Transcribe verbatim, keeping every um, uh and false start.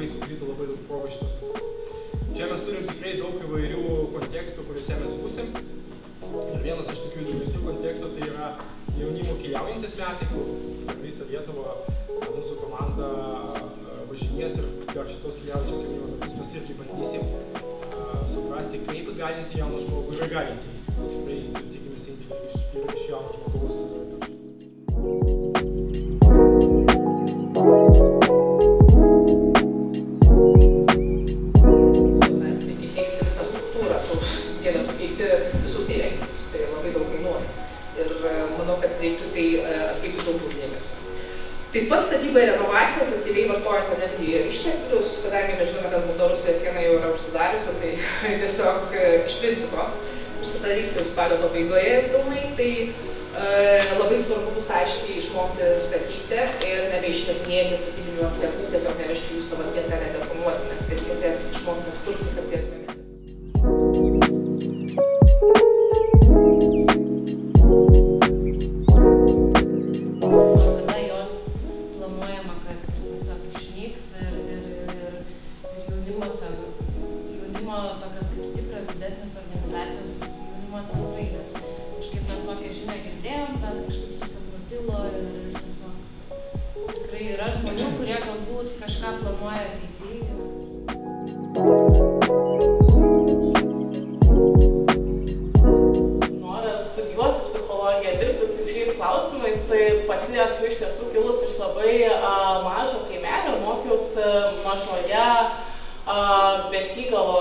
sudarytų labai daug progų šitos kultūros. Čia mes turim tikrai daug įvairių kontekstų, kuriuose mes būsim. Ir vienas iš tokių įdomesnių kontekstų tai yra jaunimo keliaujantis metai, kur visą Lietuvą mūsų komanda važinės ir per šitos keliaujančios jaunimo metus mes irgi bandysim uh, suprasti, kaip įgalinti jauną žmogų ir įgalinti. Mes tikrai tikimės indėlį iš, iš jauno žmogaus. Reikia keisti visą struktūrą, reikia pakeiti visus įrenginius, tai labai daug kainuoja. Ir manau, kad reiktų tai atkreipti daugiau dėmesio. Taip pat statyba ir renovacija aktyviai vartojant energiją ir išteklius, kadangi mes žinome, kad Baltarusijos siena jau yra užsidariusi, tai tiesiog iš principo užsidarys jau spalio pabaigoje pilnai, tai e, labai svarbu bus aiškiai išmokti statyti ir nebeišmetinėti statybinių atliekų, tiesiog nevežti jų sąvartyne, nedeponuoti, nes reikės jas išmokti atkurti, kad galėtume. Tokios kaip stiprios, didesnės organizacijos bus jaunimo centrai, nes kažkaip mes tokią žinią girdėjom, bet kažkaip viskas nutilo ir tiesiog tikrai yra žmonių, kurie galbūt kažką planuoja ateityje. Noras studijuoti psichologiją, dirbti su šiais klausimais, tai pati esu iš tiesų kilus iš labai a, mažo kaimelio, mokiausi mažoje Betygalo